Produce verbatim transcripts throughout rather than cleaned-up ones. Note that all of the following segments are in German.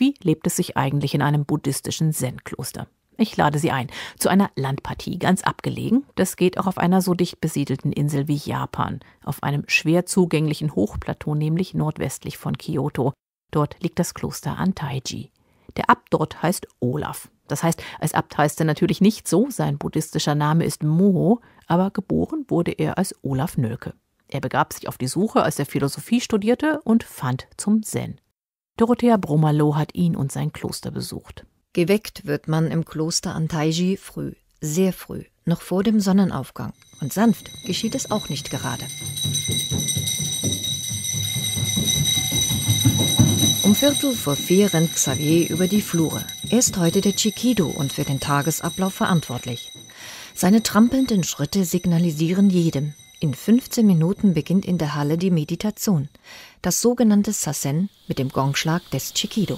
Wie lebt es sich eigentlich in einem buddhistischen Zen-Kloster? Ich lade Sie ein zu einer Landpartie, ganz abgelegen. Das geht auch auf einer so dicht besiedelten Insel wie Japan, auf einem schwer zugänglichen Hochplateau, nämlich nordwestlich von Kyoto. Dort liegt das Kloster Antaiji. Der Abt dort heißt Olaf. Das heißt, als Abt heißt er natürlich nicht so, sein buddhistischer Name ist Moho, aber geboren wurde er als Olaf Nölke. Er begab sich auf die Suche, als er Philosophie studierte und fand zum Zen. Dorothea Brummerloh hat ihn und sein Kloster besucht. Geweckt wird man im Kloster Antaiji früh, sehr früh, noch vor dem Sonnenaufgang. Und sanft geschieht es auch nicht gerade. Um Viertel vor vier rennt Xavier über die Flure. Er ist heute der Chikido und für den Tagesablauf verantwortlich. Seine trampelnden Schritte signalisieren jedem: In fünfzehn Minuten beginnt in der Halle die Meditation, das sogenannte Sazen mit dem Gongschlag des Chikido.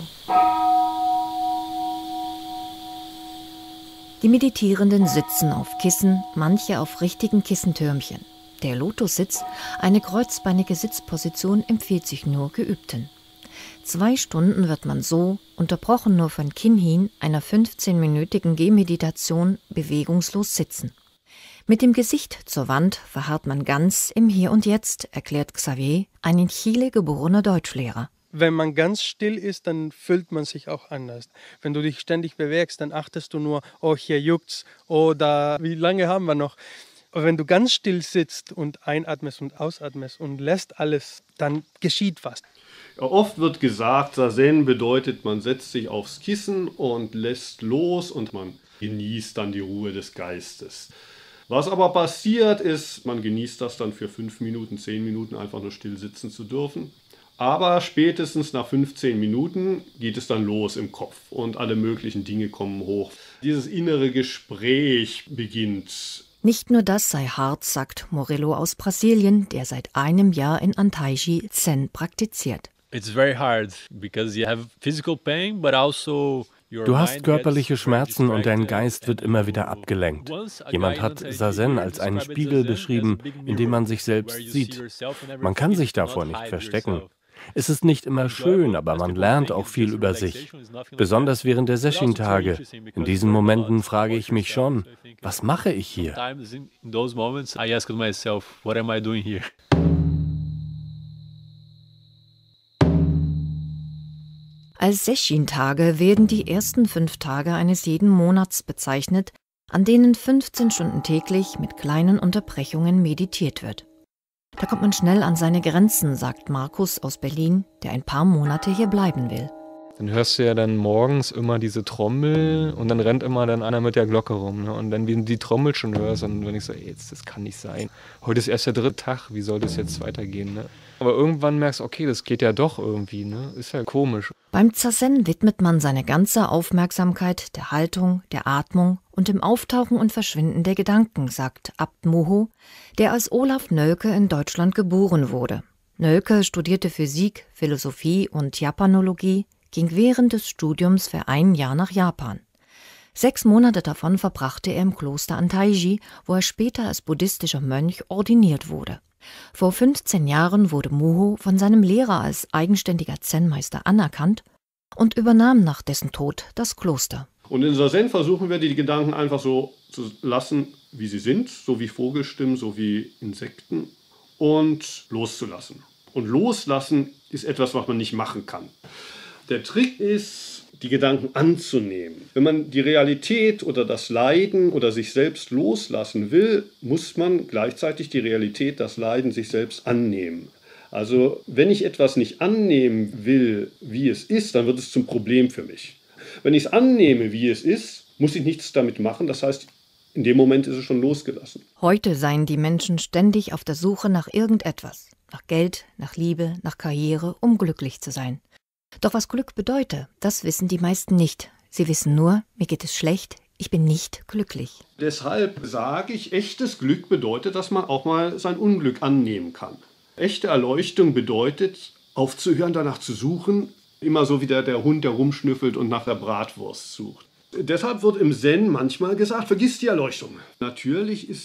Die Meditierenden sitzen auf Kissen, manche auf richtigen Kissentürmchen. Der Lotussitz, eine kreuzbeinige Sitzposition, empfiehlt sich nur Geübten. Zwei Stunden wird man so, unterbrochen nur von Kinhin, einer fünfzehnminütigen Gehmeditation, bewegungslos sitzen. Mit dem Gesicht zur Wand verharrt man ganz im Hier und Jetzt, erklärt Xavier, ein in Chile geborener Deutschlehrer. Wenn man ganz still ist, dann fühlt man sich auch anders. Wenn du dich ständig bewegst, dann achtest du nur, oh, hier juckt's, oh, da, wie lange haben wir noch? Aber wenn du ganz still sitzt und einatmest und ausatmest und lässt alles, dann geschieht was. Ja, oft wird gesagt, Sazen bedeutet, man setzt sich aufs Kissen und lässt los und man genießt dann die Ruhe des Geistes. Was aber passiert ist, man genießt das dann für fünf Minuten, zehn Minuten einfach nur still sitzen zu dürfen. Aber spätestens nach fünfzehn Minuten geht es dann los im Kopf und alle möglichen Dinge kommen hoch. Dieses innere Gespräch beginnt. Nicht nur das sei hart, sagt Morello aus Brasilien, der seit einem Jahr in Antaiji Zen praktiziert. It's very hard because you have physical pain, but also Du hast körperliche Schmerzen und dein Geist wird immer wieder abgelenkt. Jemand hat Sazen als einen Spiegel beschrieben, in dem man sich selbst sieht. Man kann sich davor nicht verstecken. Es ist nicht immer schön, aber man lernt auch viel über sich. Besonders während der Sesshin-Tage. In diesen Momenten frage ich mich schon, was mache ich hier? Als Sesshin-Tage werden die ersten fünf Tage eines jeden Monats bezeichnet, an denen fünfzehn Stunden täglich mit kleinen Unterbrechungen meditiert wird. Da kommt man schnell an seine Grenzen, sagt Markus aus Berlin, der ein paar Monate hier bleiben will. Dann hörst du ja dann morgens immer diese Trommel und dann rennt immer dann einer mit der Glocke rum. Ne? Und dann, wenn du die Trommel schon hörst, dann bin ich so, ey, jetzt, das kann nicht sein. Heute ist erst der dritte Tag, wie soll das jetzt weitergehen? Ne? Aber irgendwann merkst du, okay, das geht ja doch irgendwie, ne? Ist ja komisch. Beim Zazen widmet man seine ganze Aufmerksamkeit der Haltung, der Atmung und dem Auftauchen und Verschwinden der Gedanken, sagt Abt Moho, der als Olaf Nölke in Deutschland geboren wurde. Nölke studierte Physik, Philosophie und Japanologie, ging während des Studiums für ein Jahr nach Japan. Sechs Monate davon verbrachte er im Kloster Antaiji, wo er später als buddhistischer Mönch ordiniert wurde. Vor fünfzehn Jahren wurde Moho von seinem Lehrer als eigenständiger Zen-Meister anerkannt und übernahm nach dessen Tod das Kloster. Und in Sazen versuchen wir, die Gedanken einfach so zu lassen, wie sie sind, so wie Vogelstimmen, so wie Insekten, und loszulassen. Und loslassen ist etwas, was man nicht machen kann. Der Trick ist, die Gedanken anzunehmen. Wenn man die Realität oder das Leiden oder sich selbst loslassen will, muss man gleichzeitig die Realität, das Leiden, sich selbst annehmen. Also wenn ich etwas nicht annehmen will, wie es ist, dann wird es zum Problem für mich. Wenn ich es annehme, wie es ist, muss ich nichts damit machen. Das heißt, in dem Moment ist es schon losgelassen. Heute seien die Menschen ständig auf der Suche nach irgendetwas. Nach Geld, nach Liebe, nach Karriere, um glücklich zu sein. Doch was Glück bedeutet, das wissen die meisten nicht. Sie wissen nur, mir geht es schlecht, ich bin nicht glücklich. Deshalb sage ich, echtes Glück bedeutet, dass man auch mal sein Unglück annehmen kann. Echte Erleuchtung bedeutet, aufzuhören, danach zu suchen, immer so wie der, der Hund, der rumschnüffelt und nach der Bratwurst sucht. Deshalb wird im Zen manchmal gesagt, vergiss die Erleuchtung. Natürlich ist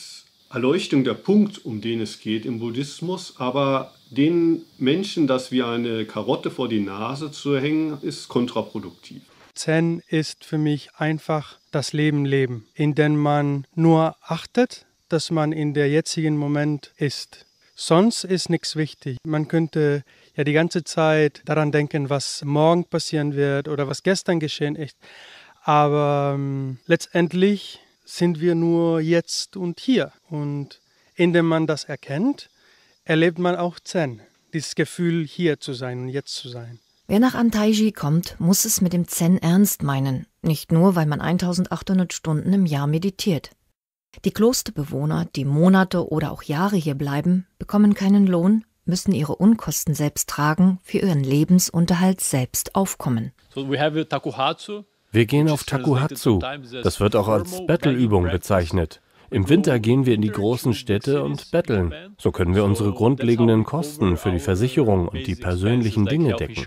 Erleuchtung der Punkt, um den es geht im Buddhismus, aber den Menschen das wie eine Karotte vor die Nase zu hängen, ist kontraproduktiv. Zen ist für mich einfach das Leben leben, in dem man nur achtet, dass man in der jetzigen Moment ist. Sonst ist nichts wichtig. Man könnte ja die ganze Zeit daran denken, was morgen passieren wird oder was gestern geschehen ist. Aber ähm, letztendlich sind wir nur jetzt und hier. Und indem man das erkennt, erlebt man auch Zen. Dieses Gefühl, hier zu sein und jetzt zu sein. Wer nach Antaiji kommt, muss es mit dem Zen ernst meinen. Nicht nur, weil man eintausendachthundert Stunden im Jahr meditiert. Die Klosterbewohner, die Monate oder auch Jahre hier bleiben, bekommen keinen Lohn, müssen ihre Unkosten selbst tragen, für ihren Lebensunterhalt selbst aufkommen. So we have Takuhatsu. Wir gehen auf Takuhatsu. Das wird auch als Bettelübung bezeichnet. Im Winter gehen wir in die großen Städte und betteln. So können wir unsere grundlegenden Kosten für die Versicherung und die persönlichen Dinge decken.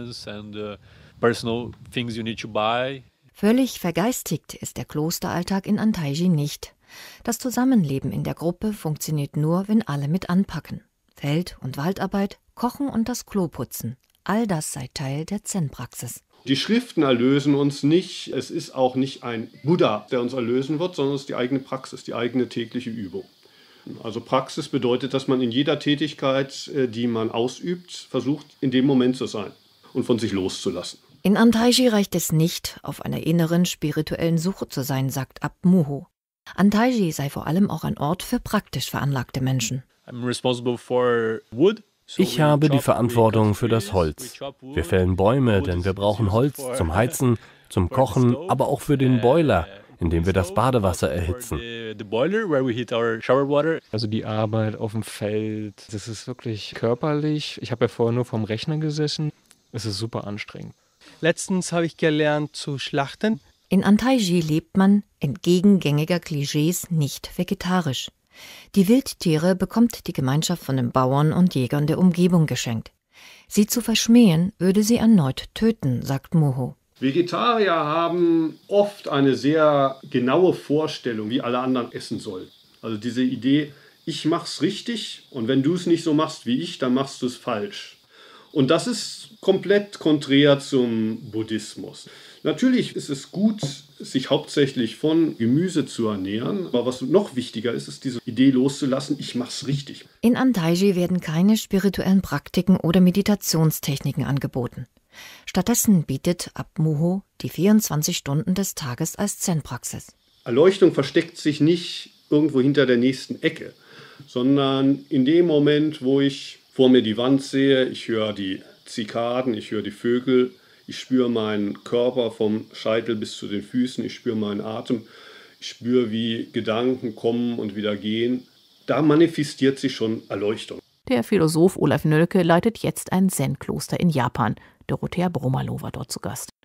Völlig vergeistigt ist der Klosteralltag in Antaiji nicht. Das Zusammenleben in der Gruppe funktioniert nur, wenn alle mit anpacken. Feld- und Waldarbeit, Kochen und das Klo putzen. All das sei Teil der Zen-Praxis. Die Schriften erlösen uns nicht. Es ist auch nicht ein Buddha, der uns erlösen wird, sondern es ist die eigene Praxis, die eigene tägliche Übung. Also Praxis bedeutet, dass man in jeder Tätigkeit, die man ausübt, versucht, in dem Moment zu sein und von sich loszulassen. In Antaiji reicht es nicht, auf einer inneren spirituellen Suche zu sein, sagt Abt Muho. Antaiji sei vor allem auch ein Ort für praktisch veranlagte Menschen. I'm responsible for wood. Ich habe die Verantwortung für das Holz. Wir fällen Bäume, denn wir brauchen Holz zum Heizen, zum Kochen, aber auch für den Boiler, in dem wir das Badewasser erhitzen. Also die Arbeit auf dem Feld, das ist wirklich körperlich. Ich habe ja vorher nur vorm Rechner gesessen. Es ist super anstrengend. Letztens habe ich gelernt zu schlachten. In Antaiji lebt man, entgegen gängiger Klischees, nicht vegetarisch. Die Wildtiere bekommt die Gemeinschaft von den Bauern und Jägern der Umgebung geschenkt. Sie zu verschmähen, würde sie erneut töten, sagt Muho. Vegetarier haben oft eine sehr genaue Vorstellung, wie alle anderen essen sollen. Also diese Idee, ich mach's richtig und wenn du es nicht so machst wie ich, dann machst du es falsch. Und das ist komplett konträr zum Buddhismus. Natürlich ist es gut, sich hauptsächlich von Gemüse zu ernähren. Aber was noch wichtiger ist, ist diese Idee loszulassen, ich mach's richtig. In Antaiji werden keine spirituellen Praktiken oder Meditationstechniken angeboten. Stattdessen bietet Abt Muho die vierundzwanzig Stunden des Tages als Zen-Praxis. Erleuchtung versteckt sich nicht irgendwo hinter der nächsten Ecke, sondern in dem Moment, wo ich vor mir die Wand sehe, ich höre die Zikaden, ich höre die Vögel, ich spüre meinen Körper vom Scheitel bis zu den Füßen, ich spüre meinen Atem, ich spüre, wie Gedanken kommen und wieder gehen. Da manifestiert sich schon Erleuchtung. Der Philosoph Olaf Nölke leitet jetzt ein Zen-Kloster in Japan. Dorothea Brummerloh war dort zu Gast.